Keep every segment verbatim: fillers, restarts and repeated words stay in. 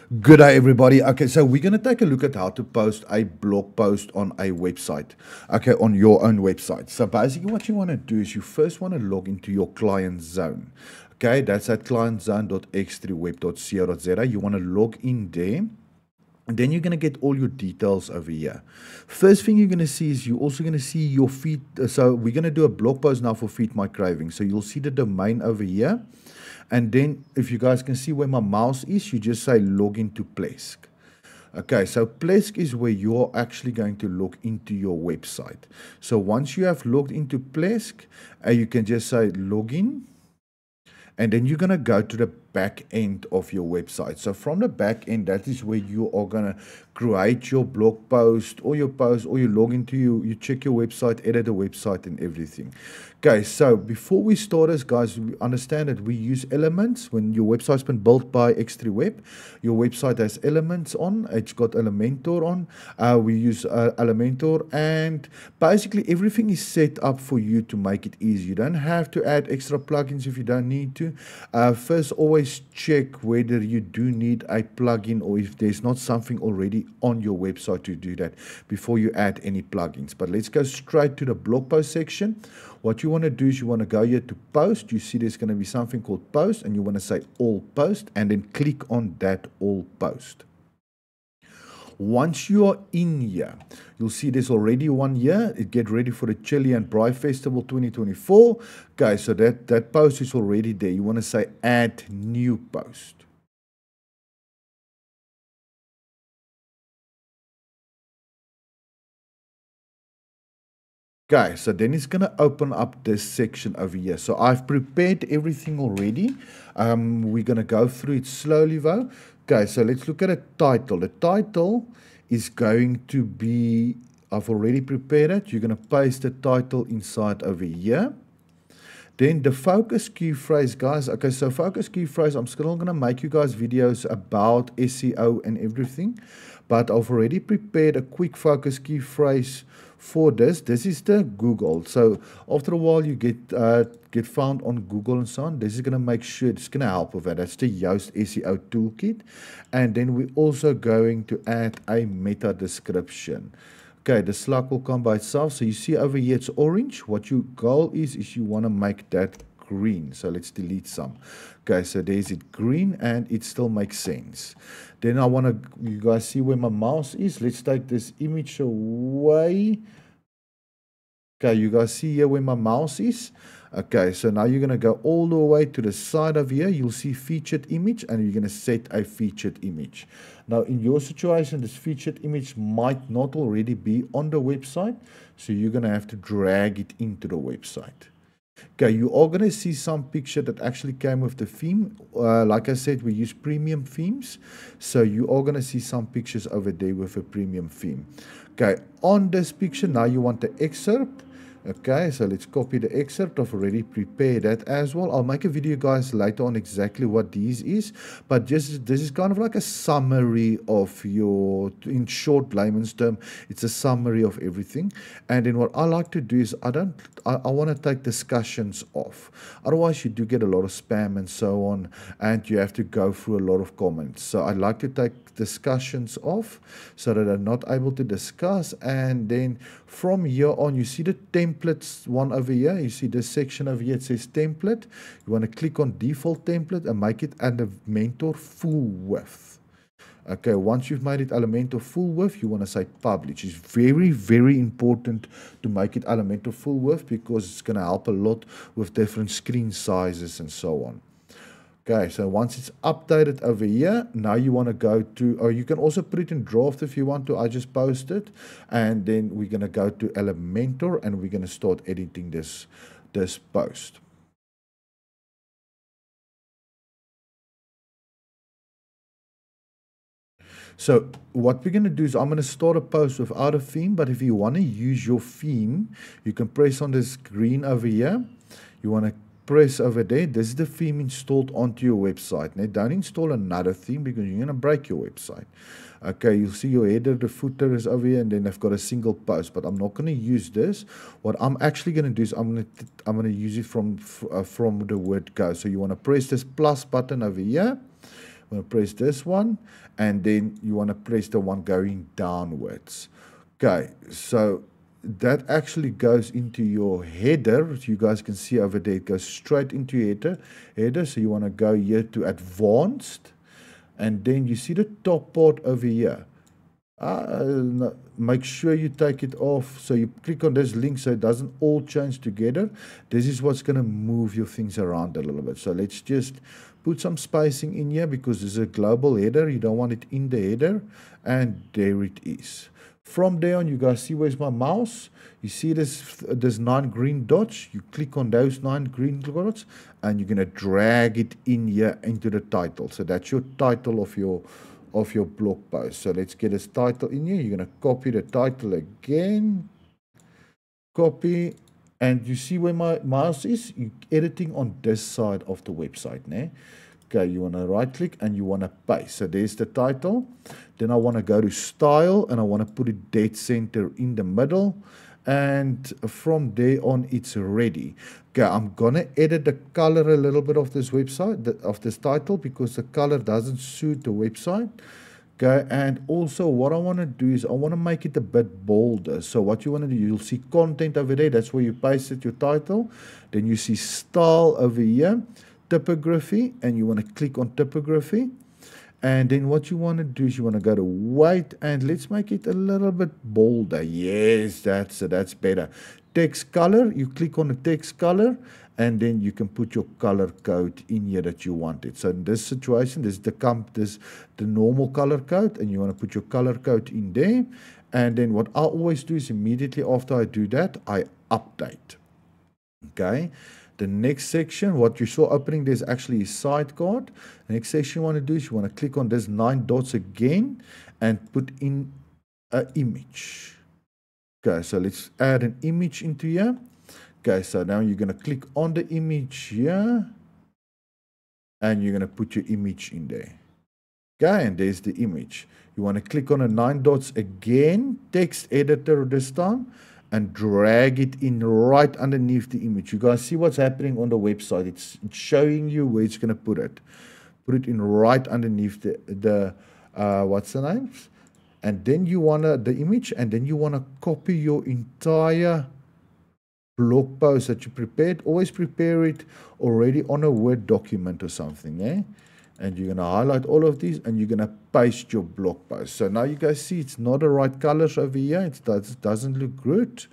Good day, everybody. Okay, so we're going to take a look at how to post a blog post on a website, okay, on your own website. So basically what you want to do is you first want to log into your client zone. Okay, that's at client zone dot x three web dot co dot za. You want to log in there. And then you're going to get all your details over here. First thing you're going to see is you're also going to see your feed. So we're going to do a blog post now for Feed My Craving. So you'll see the domain over here. And then if you guys can see where my mouse is, you just say log into Plesk. Okay, so Plesk is where you're actually going to log into your website. So once you have logged into Plesk, uh, you can just say login. And then you're going to go to the back end of your website. So from the back end, that is where you are going to create your blog post or your post, or you log into you, you check your website, edit the website and everything. Okay, so before we start this, guys, we understand that we use elements. When your website's been built by X three Web, your website has elements on. It's got Elementor on. Uh, we use uh, Elementor, and basically everything is set up for you to make it easy. You don't have to add extra plugins if you don't need to. Uh, first, always check whether you do need a plugin or if there's not something already on your website to do that before you add any plugins. But let's go straight to the blog post section. What you want to do is you want to go here to post. You see there's going to be something called post, and you want to say all post, and then click on that all post. Once you are in here, you'll see there's already one here. It Get Ready for the Chili and Braai Festival twenty twenty-four. Okay, so that, that post is already there. You want to say add new post. Okay, so then it's going to open up this section over here. So I've prepared everything already. Um, we're going to go through it slowly though. Okay, so let's look at a title. The title is going to be, I've already prepared it. You're going to paste the title inside over here. Then the focus key phrase, guys. Okay, so focus key phrase, I'm still going to make you guys videos about S E O and everything. But I've already prepared a quick focus key phrase for this. This is the Google. So after a while you get uh, get found on Google and so on. This is going to make sure it's going to help with that. That's the Yoast S E O toolkit. And then we're also going to add a meta description. Okay, the slug will come by itself. So you see over here it's orange. What your goal is, is you want to make that green. So let's delete some. Okay, so there's it green, and it still makes sense. Then I want to, you guys see where my mouse is. Let's take this image away. Okay, you guys see here where my mouse is. Okay, so now you're going to go all the way to the side of here. You'll see featured image, and you're going to set a featured image. Now, in your situation, this featured image might not already be on the website, so you're going to have to drag it into the website. Okay, you are going to see some picture that actually came with the theme. Uh, like I said, we use premium themes. So you are going to see some pictures over there with a premium theme. Okay, on this picture, now you want the excerpt. Okay, so let's copy the excerpt. I've already prepared that as well. I'll make a video, guys, later on exactly what these is. But just this is kind of like a summary of your, in short layman's term, it's a summary of everything. And then what I like to do is I don't, I, I want to take discussions off. Otherwise, you do get a lot of spam and so on, and you have to go through a lot of comments. So I like to take discussions off so that I'm not able to discuss. And then from here on, you see the templates one over here. You see this section over here, it says template. You want to click on default template and make it Elementor full width. Okay, once you've made it Elementor full width, you want to say publish. It's very, very important to make it Elementor full width because it's going to help a lot with different screen sizes and so on. Okay, so once it's updated over here, now you want to go to, or you can also put it in draft if you want to. I just post it, and then we're going to go to Elementor, and we're going to start editing this, this post. So what we're going to do is I'm going to start a post without a theme, but if you want to use your theme, you can press on this green over here. You want to press over there. This is the theme installed onto your website. Now, don't install another theme because you're going to break your website. Okay, you'll see your header, the footer is over here, and then I've got a single post, but I'm not going to use this. What I'm actually going to do is I'm going to I'm going to use it from uh, from the word go. So you want to press this plus button over here. You want to press this one, and then you want to press the one going downwards. Okay, so that actually goes into your header. As you guys can see over there, it goes straight into your header. header. So you want to go here to advanced, and then you see the top part over here. Uh, make sure you take it off. So you click on this link so it doesn't all change together. This is what's going to move your things around a little bit. So let's just put some spacing in here because this is a global header. You don't want it in the header. And there it is. From there on, you guys see where's my mouse. You see this, this nine green dots. You click on those nine green dots and you're going to drag it in here into the title. So that's your title of your of your blog post. So let's get this title in here. You're going to copy the title again. Copy. And you see where my mouse is? You're editing on this side of the website. Né? Okay, you want to right click and you want to paste. So there's the title. Then I want to go to style and I want to put it dead center in the middle. And from there on, it's ready. Okay, I'm going to edit the color a little bit of this website, of this title, because the color doesn't suit the website. Okay, and also what I want to do is I want to make it a bit bolder. So what you want to do, you'll see content over there. That's where you pasted your title. Then you see style over here, typography, and you want to click on typography. And then what you want to do is you want to go to weight and let's make it a little bit bolder. Yes, that's that's better. Text color, you click on the text color and then you can put your color code in here that you wanted. So in this situation, this is the comp, this the normal color code, and you want to put your color code in there. And then what I always do is immediately after I do that, I update. Okay. The next section, what you saw opening, there's actually a sidecar. The next section you want to do is you want to click on this nine dots again and put in an image. Okay, so let's add an image into here. Okay, so now you're going to click on the image here and you're going to put your image in there. Okay, and there's the image. You want to click on the nine dots again, text editor this time, and drag it in right underneath the image. You guys see what's happening on the website. It's, it's showing you where it's going to put it. Put it in right underneath the, the uh, what's the name? And then you want to, the image, and then you want to copy your entire blog post that you prepared. Always prepare it already on a Word document or something. Eh? And you're going to highlight all of these and you're going to paste your blog post. So now you guys see it's not the right colors over here. It does, doesn't look good.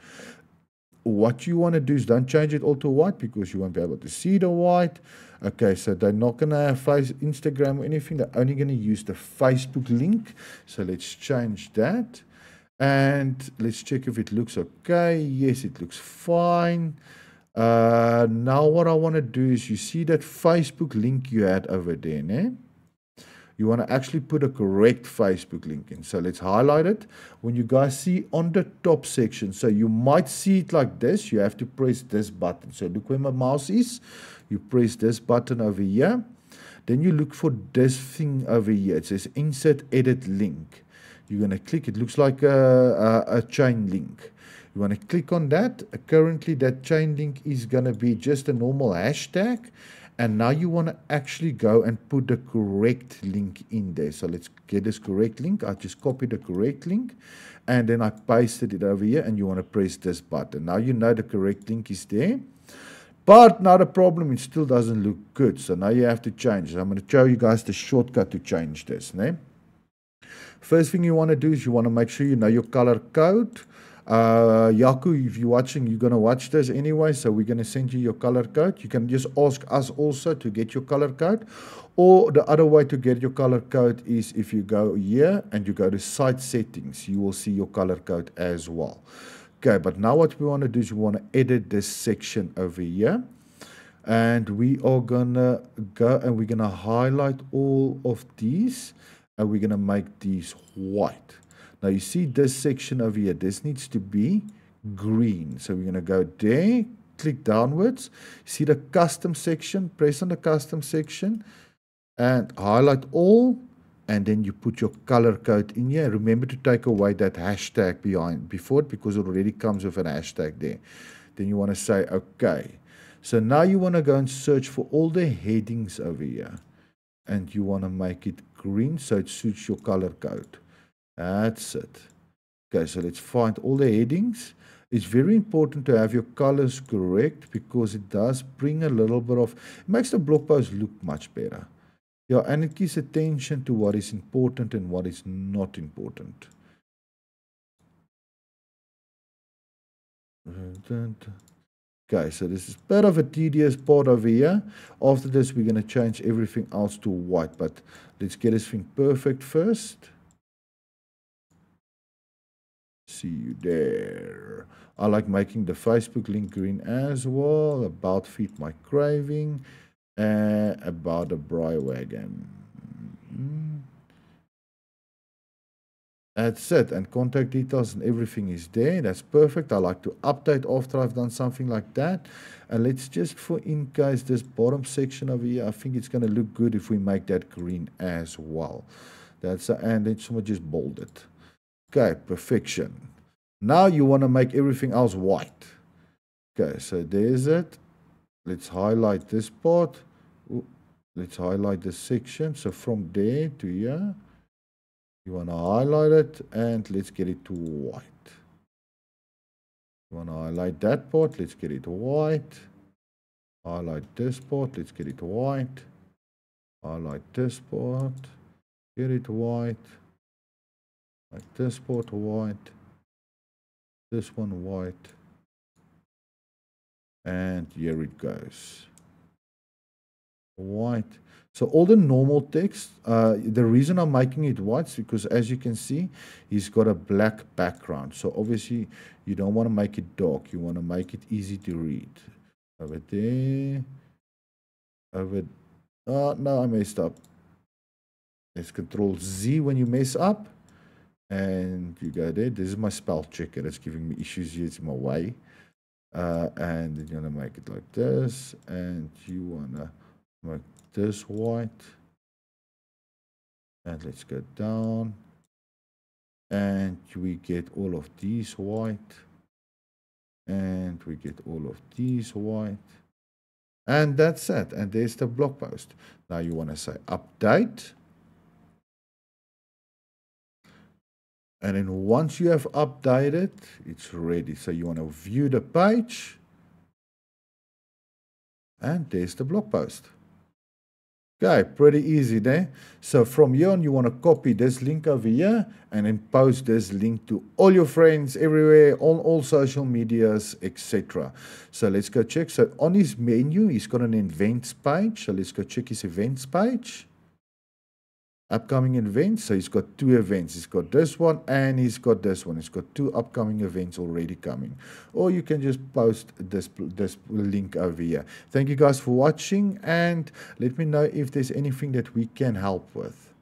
What you want to do is don't change it all to white because you won't be able to see the white. Okay, so they're not going to have face Instagram or anything. They're only going to use the Facebook link. So let's change that. And let's check if it looks okay. Yes, it looks fine. Uh, now what I want to do is you see that Facebook link you had over there, né? You want to actually put a correct Facebook link in. So let's highlight it. When you guys see on the top section, so you might see it like this. You have to press this button. So look where my mouse is. You press this button over here. Then you look for this thing over here. It says insert edit link. You're going to click. It looks like a, a, a chain link. You want to click on that. Uh, currently, that chain link is going to be just a normal hashtag. And now you want to actually go and put the correct link in there. So let's get this correct link. I just copied the correct link. And then I pasted it over here. And you want to press this button. Now you know the correct link is there. But not a problem. It still doesn't look good. So now you have to change. So I'm going to show you guys the shortcut to change this. Né? First thing you want to do is you want to make sure you know your color code. Uh, Yaku, if you're watching, you're going to watch this anyway, so we're going to send you your color code. You can just ask us also to get your color code. Or the other way to get your color code is if you go here and you go to site settings, you will see your color code as well. Okay, but now what we want to do is we want to edit this section over here. And we are going to go and we're going to highlight all of these. And we're going to make these white. Now you see this section over here. This needs to be green. So we're going to go there, click downwards. See the custom section. Press on the custom section and highlight all. And then you put your color code in here. Remember to take away that hashtag behind before it because it already comes with an hashtag there. Then you want to say okay. So now you want to go and search for all the headings over here. and you want to make it green so it suits your color code. That's it. Okay, so let's find all the headings. It's very important to have your colors correct because it does bring a little bit of, it makes the blog post look much better. Yeah, and it gives attention to what is important and what is not important. Okay, so this is a bit of a tedious part over here. After this, we're going to change everything else to white, but let's get this thing perfect first. See you there. I like making the Facebook link green as well. About Feed My Craving. Uh, about the Bry Wagon. Mm. That's it. And contact details and everything is there. That's perfect. I like to update after I've done something like that. And let's just, for in case, this bottom section over here, I think it's going to look good if we make that green as well. That's a, and then someone just bold it. Okay, perfection. Now you want to make everything else white. Okay, so there's it. Let's highlight this part. Ooh, let's highlight this section. So from there to here, you want to highlight it and let's get it to white. You want to highlight that part, let's get it white. Highlight this part, let's get it white. Highlight this part, get it white. Like this part white. This one white. And here it goes. White. So all the normal text, uh, the reason I'm making it white is because, as you can see, he's got a black background. So obviously, you don't want to make it dark. You want to make it easy to read. Over there. Over. Oh, no, I messed up. Let's Control Z when you mess up. And you go there. This is my spell checker. It's giving me issues here. It's in my way. Uh, and then you're going to make it like this. And you want to make this white. And let's go down. And we get all of these white. And we get all of these white. And that's it. And there's the blog post. Now you want to say update. And then once you have updated, it's ready. So you want to view the page. And there's the blog post. Okay, pretty easy there. So from here on, you want to copy this link over here and then post this link to all your friends everywhere, on all social medias, et cetera. So let's go check. So on his menu, he's got an events page. So let's go check his events page. Upcoming events. So he's got two events. He's got this one and he's got this one. He's got two upcoming events already coming. Or you can just post this, this link over here. Thank you guys for watching and let me know if there's anything that we can help with.